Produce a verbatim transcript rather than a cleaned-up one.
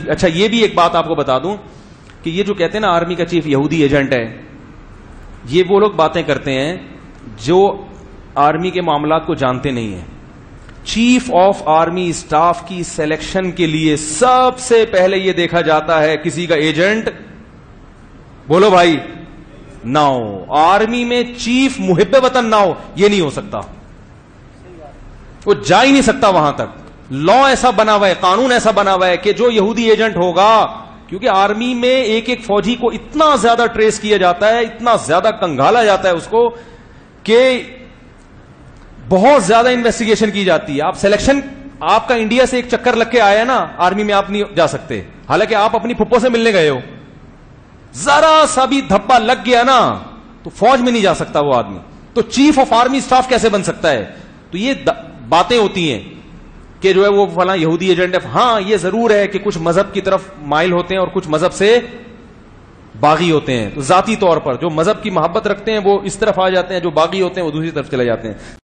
Chief. اچھا یہ بھی ایک بات آپ کو بتا دوں کہ یہ جو کہتے ہیں نا آرمی کا چیف یہودی ایجنٹ ہے, یہ وہ لوگ باتیں کرتے ہیں جو آرمی کے معاملات کو جانتے نہیں ہیں. چیف آف آرمی اسٹاف کی سلیکشن کے لیے سب سے پہلے یہ دیکھا جاتا ہے کسی کا ایجنٹ, بولو بھائی, نہ ہو. آرمی میں چیف محب وطن نہ ہو, یہ نہیں ہو سکتا, وہ جا ہی نہیں سکتا وہاں تک. لا ایسا بنا ہوا ہے, قانون ایسا بنا ہوا ہے کہ جو یہودی ایجنٹ ہوگا, کیونکہ آرمی میں ایک ایک فوجی کو اتنا زیادہ ٹریس کیا جاتا ہے, اتنا زیادہ کنگالا جاتا ہے اس کو, کہ بہت زیادہ انویسٹیگیشن کی جاتی ہے. آپ سلیکشن, آپ کا انڈیا سے ایک چکر لگ کے آیا نا, آرمی میں آپ نہیں جا سکتے, حالانکہ آپ اپنی پھپھو سے ملنے گئے ہو. ذرا سا بھی دھپا لگ گیا نا تو فوج میں نہیں جا سکتا وہ آدمی. تو چیف آف آرمی اسٹاف کیسے بن سکتا ہے؟ تو یہ باتیں ہوتی ہیں کہ جو ہے وہ فلاں یہودی ایجنٹ ہے. ہاں یہ ضرور ہے کہ کچھ مذہب کی طرف مائل ہوتے ہیں اور کچھ مذہب سے باغی ہوتے ہیں. تو ذاتی طور پر جو مذہب کی محبت رکھتے ہیں وہ اس طرف آ جاتے ہیں, جو باغی ہوتے ہیں وہ دوسری طرف چلے جاتے ہیں.